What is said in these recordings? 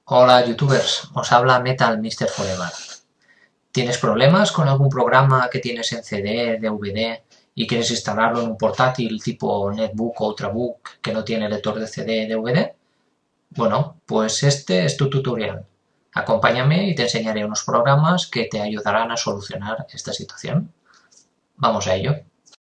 Hola youtubers, os habla Metal Mr. Forever. ¿Tienes problemas con algún programa que tienes en CD, DVD y quieres instalarlo en un portátil tipo Netbook o Ultrabook que no tiene lector de CD, DVD? Bueno, pues este es tu tutorial. Acompáñame y te enseñaré unos programas que te ayudarán a solucionar esta situación. Vamos a ello.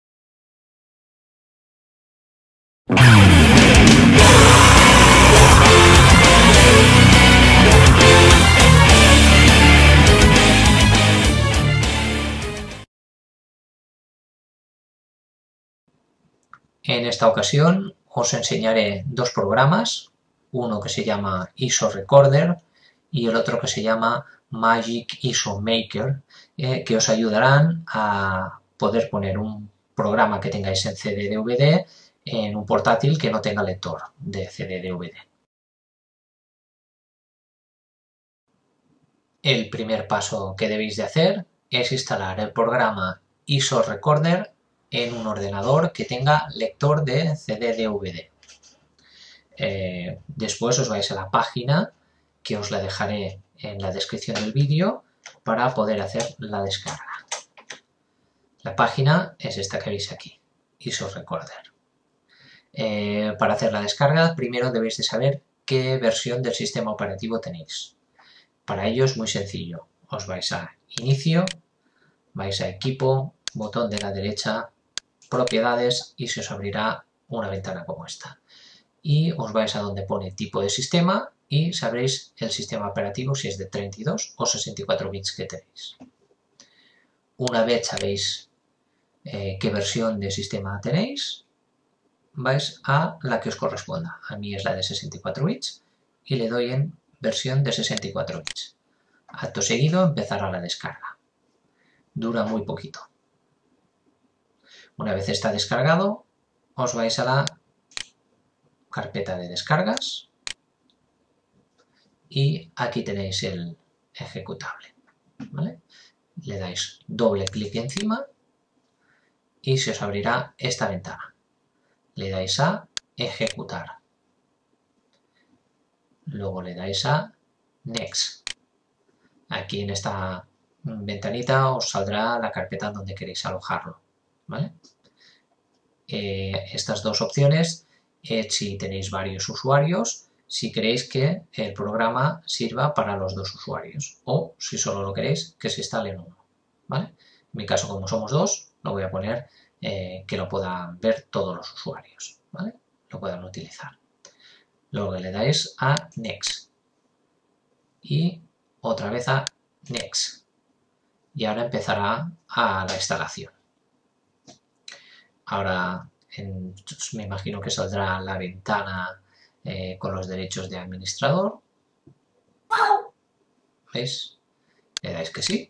En esta ocasión os enseñaré dos programas, uno que se llama ISO Recorder y el otro que se llama Magic ISO Maker, que os ayudarán a poder poner un programa que tengáis en CD-DVD en un portátil que no tenga lector de CD-DVD. El primer paso que debéis de hacer es instalar el programa ISO Recorder en un ordenador que tenga lector de CD-DVD. Después os vais a la página que os la dejaré en la descripción del vídeo para poder hacer la descarga. La página es esta que veis aquí, ISO Recorder. Para hacer la descarga primero debéis de saber qué versión del sistema operativo tenéis. Para ello es muy sencillo, os vais a Inicio, vais a Equipo, botón de la derecha, Propiedades y se os abrirá una ventana como esta. Y os vais a donde pone tipo de sistema y sabréis el sistema operativo si es de 32 o 64 bits que tenéis. Una vez sabéis qué versión de sistema tenéis, vais a la que os corresponda. A mí es la de 64 bits y le doy en versión de 64 bits. Acto seguido empezará la descarga. Dura muy poquito. Una vez está descargado, os vais a la carpeta de descargas y aquí tenéis el ejecutable, ¿vale? Le dais doble clic encima y se os abrirá esta ventana. Le dais a ejecutar. Luego le dais a Next. Aquí en esta ventanita os saldrá la carpeta donde queréis alojarlo, ¿vale? Estas dos opciones si tenéis varios usuarios, si queréis que el programa sirva para los dos usuarios o si solo lo queréis que se instale en uno, ¿vale? En mi caso, como somos dos, lo voy a poner que lo puedan ver todos los usuarios, ¿vale? Lo puedan utilizar. Luego le dais a Next y otra vez a Next y ahora empezará la instalación. Ahora me imagino que saldrá la ventana con los derechos de administrador. ¿Veis? Le dais que sí.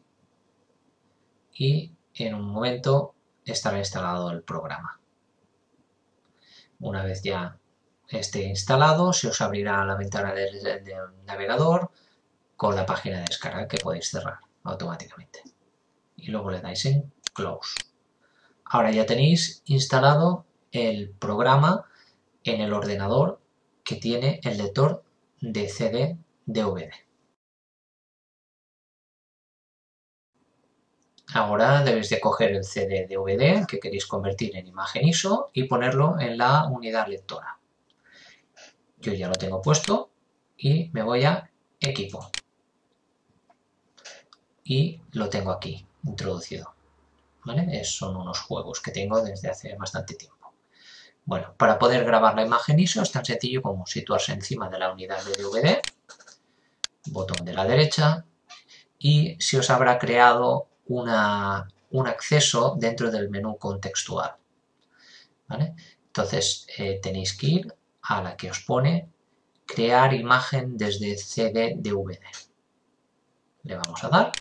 Y en un momento estará instalado el programa. Una vez ya esté instalado, se os abrirá la ventana del navegador con la página de descarga que podéis cerrar automáticamente. Y luego le dais en Close. Ahora ya tenéis instalado el programa en el ordenador que tiene el lector de CD-DVD. Ahora debéis de coger el CD-DVD que queréis convertir en imagen ISO y ponerlo en la unidad lectora. Yo ya lo tengo puesto y me voy a Equipo. Y lo tengo aquí, introducido. ¿Vale? Son unos juegos que tengo desde hace bastante tiempo. Bueno, para poder grabar la imagen ISO es tan sencillo como situarse encima de la unidad de DVD, botón de la derecha, y se os habrá creado un acceso dentro del menú contextual, ¿vale? Entonces tenéis que ir a la que os pone crear imagen desde CD-DVD. Le vamos a dar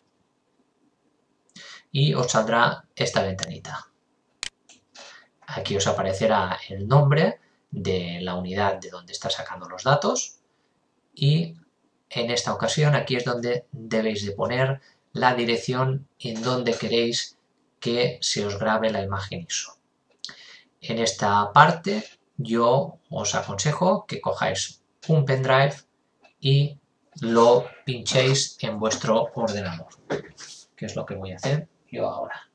y os saldrá esta ventanita. Aquí os aparecerá el nombre de la unidad de donde está sacando los datos y en esta ocasión aquí es donde debéis de poner la dirección en donde queréis que se os grabe la imagen ISO. En esta parte yo os aconsejo que cojáis un pendrive y lo pinchéis en vuestro ordenador, que es lo que voy a hacer yo ahora.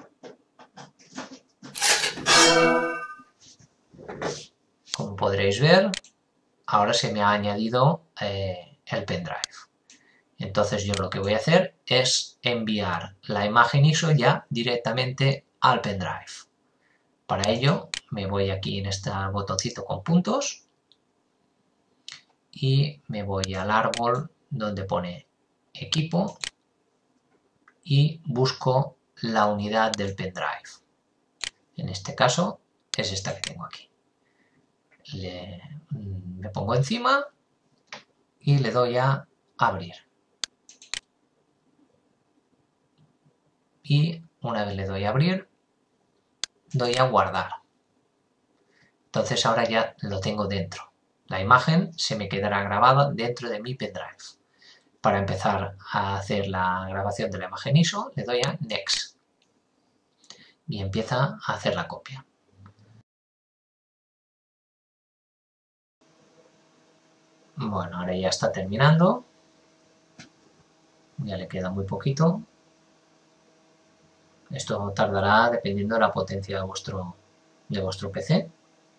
Como podréis ver, ahora se me ha añadido el pendrive. Entonces yo lo que voy a hacer es enviar la imagen ISO ya directamente al pendrive. Para ello me voy aquí en este botoncito con puntos y me voy al árbol donde pone equipo y busco la unidad del pendrive. En este caso es esta que tengo aquí. Me pongo encima y le doy a abrir. Y una vez le doy a abrir, doy a guardar. Entonces ahora ya lo tengo dentro. La imagen se me quedará grabada dentro de mi pendrive. Para empezar a hacer la grabación de la imagen ISO, le doy a Next. Y empieza a hacer la copia. Bueno, ahora ya está terminando. Ya le queda muy poquito. Esto tardará dependiendo de la potencia de vuestro PC.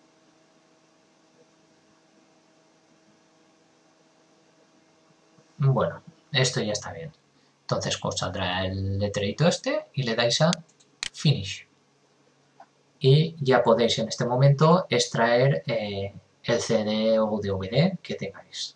Bueno, esto ya está bien. Entonces os saldrá el letrerito este y le dais a Finish. Y ya podéis en este momento extraer el CD o DVD que tengáis.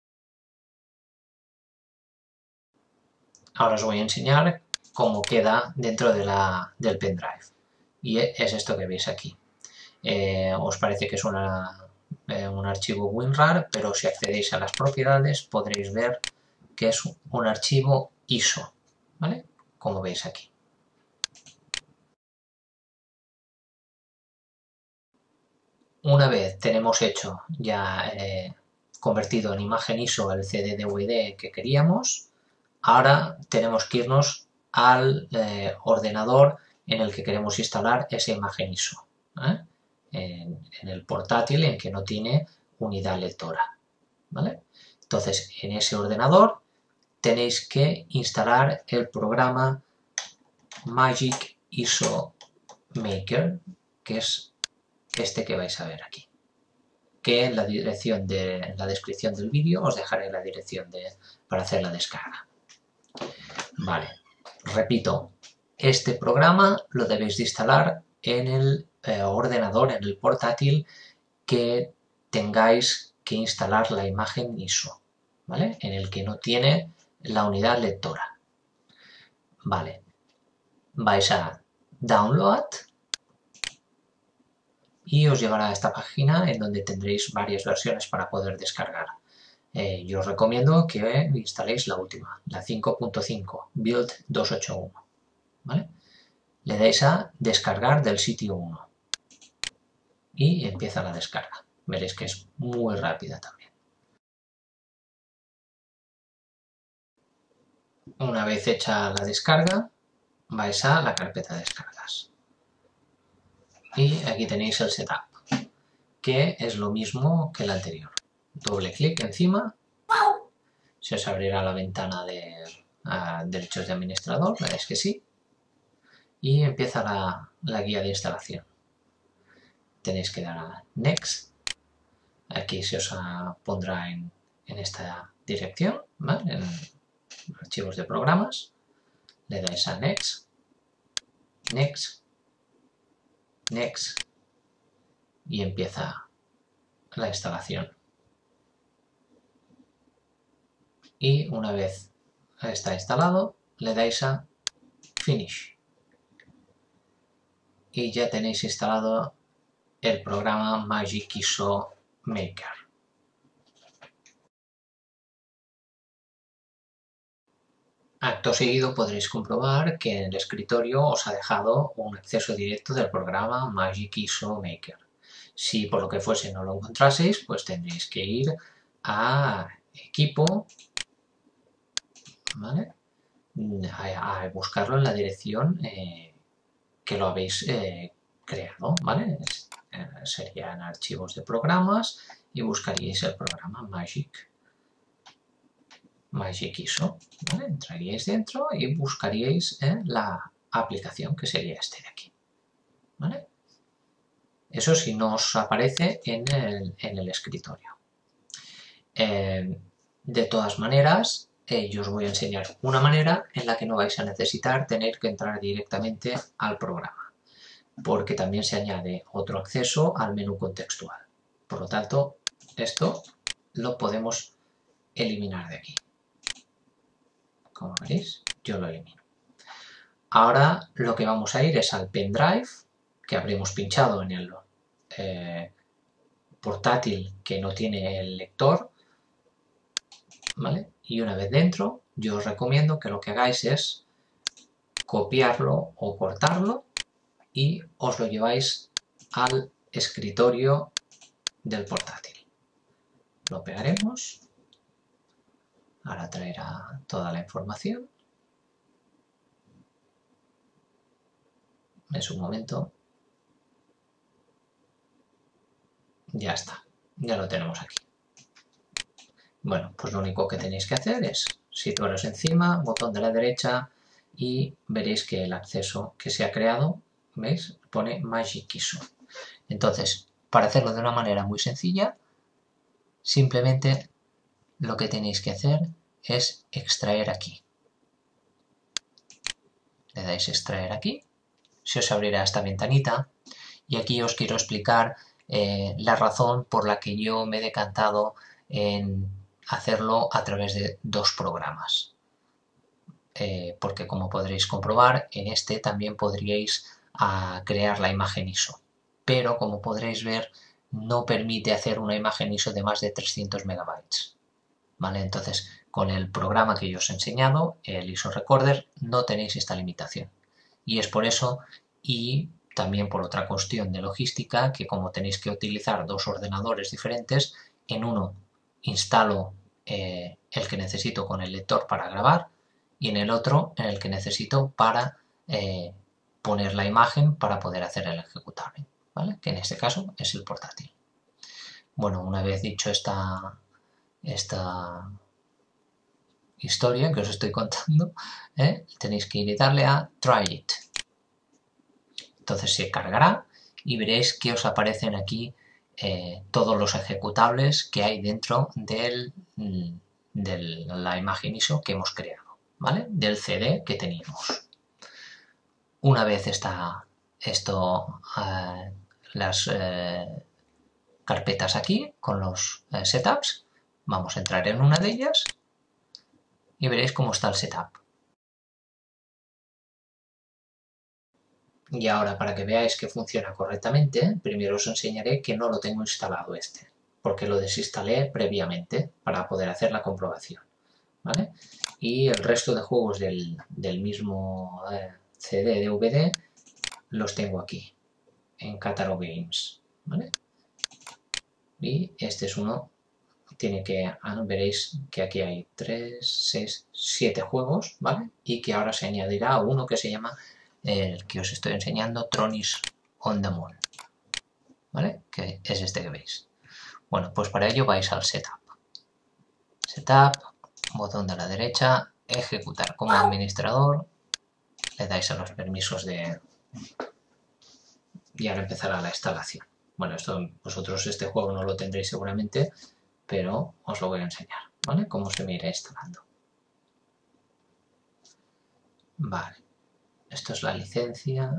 Ahora os voy a enseñar cómo queda dentro del pendrive. Y es esto que veis aquí. Os parece que es un archivo WinRAR, pero si accedéis a las propiedades podréis ver que es un archivo ISO, ¿vale? Como veis aquí. Una vez tenemos hecho ya convertido en imagen ISO el CD-DVD que queríamos, ahora tenemos que irnos al ordenador en el que queremos instalar esa imagen ISO, ¿eh? En el portátil en que no tiene unidad lectora, ¿vale? Entonces, en ese ordenador tenéis que instalar el programa Magic ISO Maker, que es este que vais a ver aquí. Que en la descripción del vídeo os dejaré la dirección para hacer la descarga. Vale, repito, este programa lo debéis de instalar en el ordenador, en el portátil que tengáis que instalar la imagen ISO, ¿vale? En el que no tiene la unidad lectora. Vale, vais a Download y os llevará a esta página en donde tendréis varias versiones para poder descargar. Yo os recomiendo que instaléis la última, la 5.5, Build 281, ¿vale? Le dais a descargar del sitio 1 y empieza la descarga. Veréis que es muy rápida también. Una vez hecha la descarga, vais a la carpeta de descargas. Y aquí tenéis el setup, que es lo mismo que el anterior. Doble clic encima, se os abrirá la ventana de derechos de administrador, veréis que sí, y empieza la guía de instalación. Tenéis que dar a Next, aquí se os pondrá en esta dirección, ¿vale? En archivos de programas, le dais a Next, Next, Next, y empieza la instalación. Y una vez está instalado, le dais a Finish. Y ya tenéis instalado el programa Magic ISO Maker. Acto seguido podréis comprobar que en el escritorio os ha dejado un acceso directo del programa Magic ISO Maker. Si por lo que fuese no lo encontraseis, pues tendréis que ir a Equipo, ¿vale? A buscarlo en la dirección que lo habéis creado, ¿vale? Serían archivos de programas y buscaríais el programa Magic Magic ISO, ¿vale? Entraríais dentro y buscaríais la aplicación, que sería este de aquí, ¿vale? Eso si no os aparece en el escritorio. De todas maneras, yo os voy a enseñar una manera en la que no vais a necesitar tener que entrar directamente al programa, porque también se añade otro acceso al menú contextual. Por lo tanto, esto lo podemos eliminar de aquí. Como veréis, yo lo elimino. Ahora lo que vamos a ir es al pendrive que habremos pinchado en el portátil que no tiene el lector, ¿vale? Y una vez dentro, yo os recomiendo que lo que hagáis es copiarlo o cortarlo y os lo lleváis al escritorio del portátil. Lo pegaremos. Ahora traerá toda la información. Es un momento. Ya está. Ya lo tenemos aquí. Bueno, pues lo único que tenéis que hacer es situaros encima, botón de la derecha y veréis que el acceso que se ha creado, ¿veis? Pone Magic ISO. Entonces, para hacerlo de una manera muy sencilla, simplemente lo que tenéis que hacer es extraer aquí. Le dais extraer aquí, se os abrirá esta ventanita y aquí os quiero explicar la razón por la que yo me he decantado en hacerlo a través de dos programas. Porque como podréis comprobar, en este también podríais crear la imagen ISO. Pero como podréis ver, no permite hacer una imagen ISO de más de 300 megabytes. ¿Vale? Entonces, con el programa que yo os he enseñado, el ISO Recorder, no tenéis esta limitación. Y es por eso, y también por otra cuestión de logística, que como tenéis que utilizar dos ordenadores diferentes, en uno instalo el que necesito con el lector para grabar y en el otro en el que necesito para poner la imagen para poder hacer el ejecutable, ¿vale? Que en este caso es el portátil. Bueno, una vez dicho esta historia que os estoy contando, tenéis que ir y darle a Try It. Entonces se cargará y veréis que os aparecen aquí todos los ejecutables que hay dentro de la imagen ISO que hemos creado, ¿vale? Del CD que teníamos. Una vez está las carpetas aquí con los setups, vamos a entrar en una de ellas y veréis cómo está el setup. Y ahora, para que veáis que funciona correctamente, primero os enseñaré que no lo tengo instalado porque lo desinstalé previamente para poder hacer la comprobación, ¿vale? Y el resto de juegos del mismo CD DVD los tengo aquí, en Cataroo Games, ¿vale? Y este es uno, veréis que aquí hay 3, 6, 7 juegos, ¿vale? Y que ahora se añadirá uno que se llama el que os estoy enseñando, Tronics on the Moon, ¿vale? Que es este que veis. Bueno, pues para ello vais al Setup. Setup, botón de la derecha, ejecutar como administrador, le dais a los permisos y ahora empezará la instalación. Bueno, esto vosotros este juego no lo tendréis seguramente, pero os lo voy a enseñar, ¿vale? Cómo se me irá instalando. Vale. Esto es la licencia.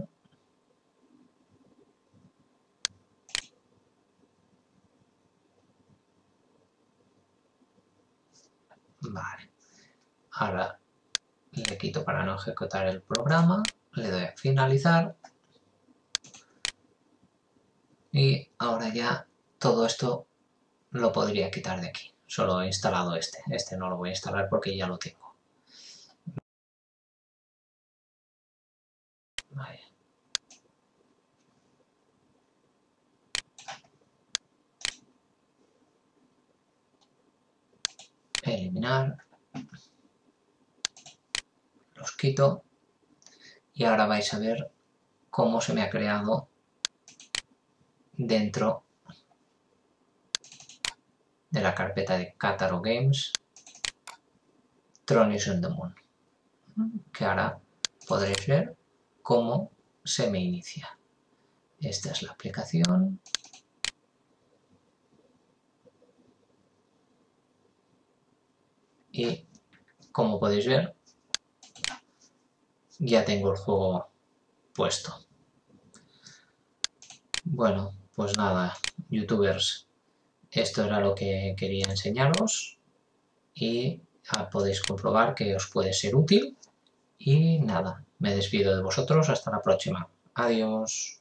Vale. Ahora le quito para no ejecutar el programa. Le doy a finalizar. Y ahora ya todo esto lo podría quitar de aquí. Solo he instalado este. Este no lo voy a instalar porque ya lo tengo. Vale. Eliminar. Los quito. Y ahora vais a ver cómo se me ha creado dentro de la carpeta de Cataroo Games Tron is on the Moon, que ahora podréis ver cómo se me inicia. Esta es la aplicación. Y como podéis ver, ya tengo el juego puesto. Bueno, pues nada, youtubers, esto era lo que quería enseñaros y podéis comprobar que os puede ser útil. Y nada, me despido de vosotros, hasta la próxima. Adiós.